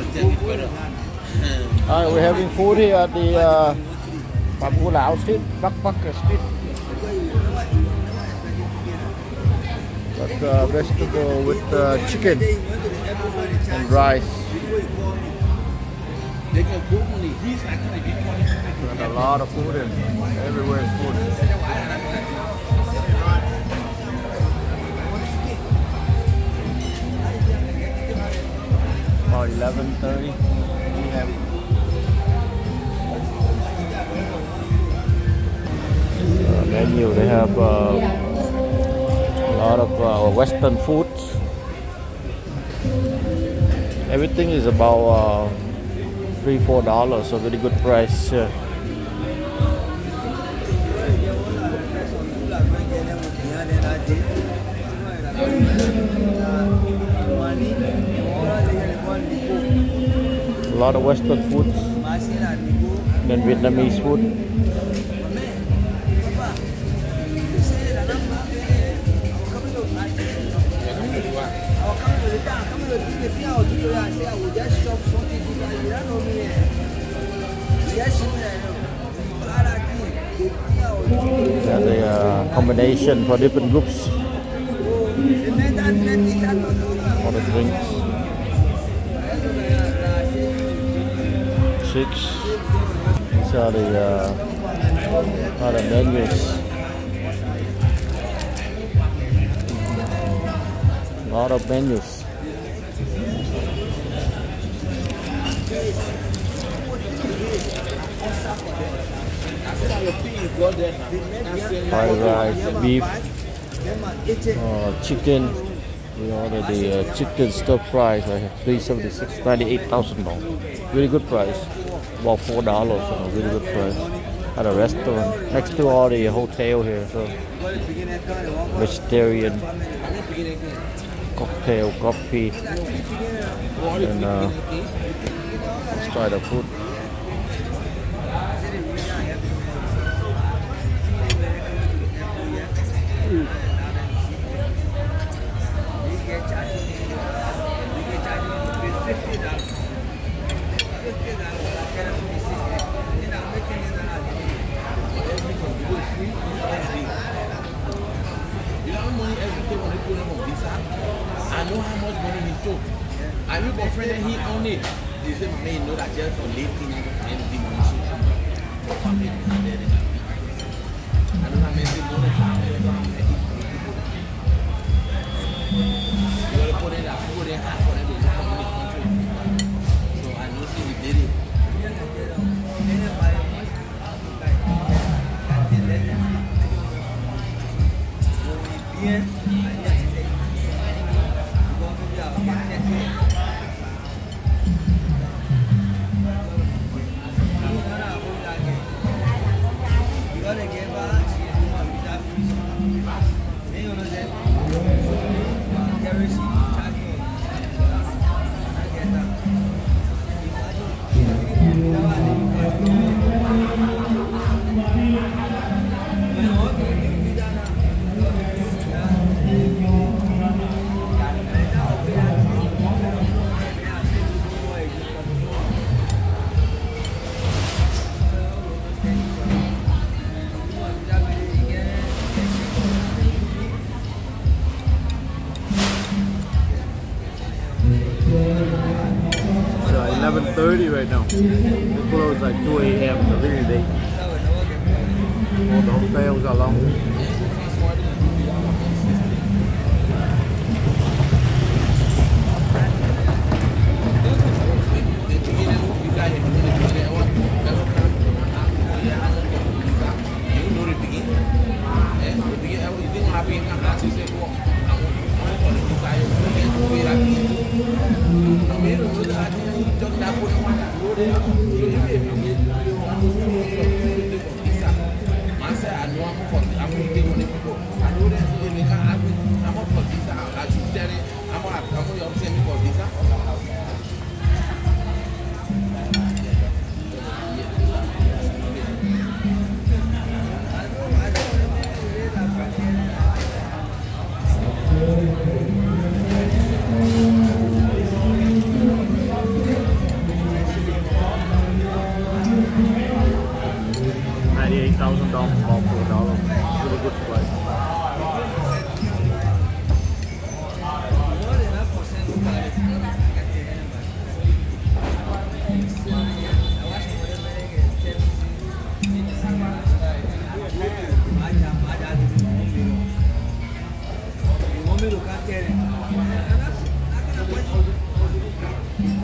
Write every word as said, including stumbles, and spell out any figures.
Alright, we're having food here at the uh, Babu Lao Street, Backpacker Street. Got uh, vegetable with uh, chicken and rice. Got a lot of food in. Everywhere is food. About eleven thirty. We have uh, menu. They have uh, a lot of uh, Western foods. Everything is about uh, three, four dollars. So very good price. Yeah. A lot of Western foods, then Vietnamese food. There's a uh, combination for different groups for the drinks. Six. These are the uh, are the menus. A lot of menus. Fried rice, beef, uh, chicken. We ordered the uh, chicken stir fry. So I have three seventy-six, ninety-eight thousand dollars. Really good price. About four dollars. So really good price. At a restaurant next to all the hotel here. So vegetarian cocktail, coffee, and uh, let's try the food. I know how much money he took. I mean, my friend and he owned it. He said, man, you know that just for late thing and the money. I don't have many money. You gotta put in that food and half for them to come in the country. So I know he did it. Yeah. eleven thirty right now. It closes like two A M so really late. All the hotels are long. mélòó ká tẹ́ rẹ̀.